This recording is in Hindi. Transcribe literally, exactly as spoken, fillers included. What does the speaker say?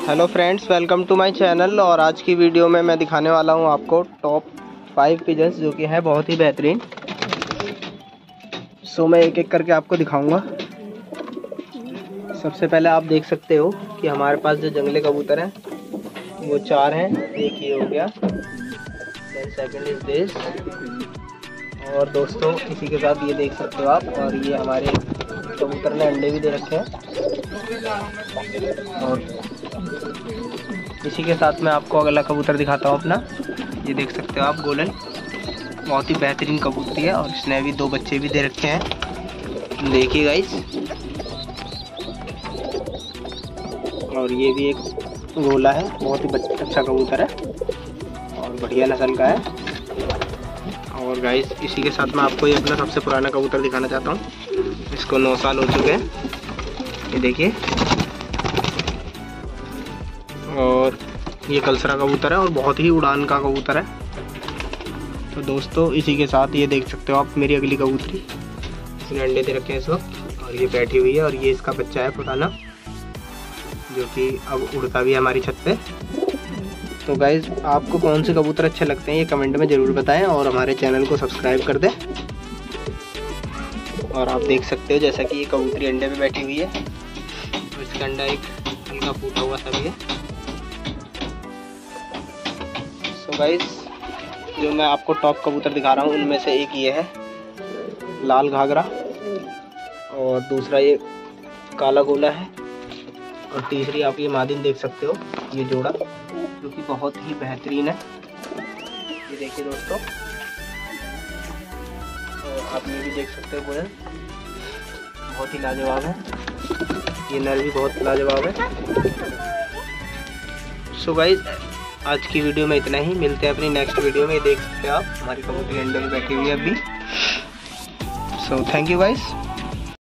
Hello friends, welcome to my channel. और आज की वीडियो में मैं दिखाने वाला हूं आपको टॉप फाइव पिजन्स जो कि है बहुत ही बेहतरीन। सो मैं एक एक करके आपको दिखाऊंगा। सबसे पहले आप देख सकते हो कि हमारे पास जो जंगली कबूतर हैं वो चार हैं। एक ये हो गया, देन सेकंड इज दिस। और दोस्तों इसी के साथ ये देख सकते हो आप, और ये हमारे कबूतर ने अंडे भी दे रखे हैं। और इसी के साथ मैं आपको अगला कबूतर दिखाता हूँ अपना। ये देख सकते हो आप, गोलन, बहुत ही बेहतरीन कबूतरी है और इसने भी दो बच्चे भी दे रखे हैं, देखिए गाइस। और ये भी एक गोला है, बहुत ही अच्छा कबूतर है और बढ़िया नस्ल का है। और गाइस इसी के साथ मैं आपको ये अपना सबसे पुराना कबूतर दिखाना चाहता हूँ। इसको नौ साल हो चुके हैं, ये देखिए। और ये कलसरा कबूतर है और बहुत ही उड़ान का कबूतर है। तो दोस्तों इसी के साथ ये देख सकते हो आप मेरी अगली कबूतरी, इसने अंडे दे रखे हैं इस वक्त और ये बैठी हुई है। और ये इसका बच्चा है पुराना, जो कि अब उड़ता भी है हमारी छत पे। तो गाइज आपको कौन से कबूतर अच्छे लगते हैं ये कमेंट में ज़रूर बताएं और हमारे चैनल को सब्सक्राइब कर दें। और आप देख सकते हो जैसा कि ये कबूतरी अंडे पे बैठी हुई है, तो इसका अंडा एक हल्का फूटा हुआ सा भी है। सो गाइज जो मैं आपको टॉप कबूतर दिखा रहा हूँ उनमें से एक ये है लाल घाघरा, और दूसरा ये काला गोला है, और तीसरी आप ये मादिन देख सकते हो, ये जोड़ा जो कि बहुत ही बेहतरीन है। ये देखिए दोस्तों, और आप ये भी देख सकते हो, कोयल बहुत ही लाजवाब है। ये नर भी बहुत लाजवाब है। सो गाइस आज की वीडियो में इतना ही, मिलते हैं अपनी नेक्स्ट वीडियो में। ये देख सकते हो आप हमारी कबूतरी अंडे में बैठी हुई है अभी। So thank you guys.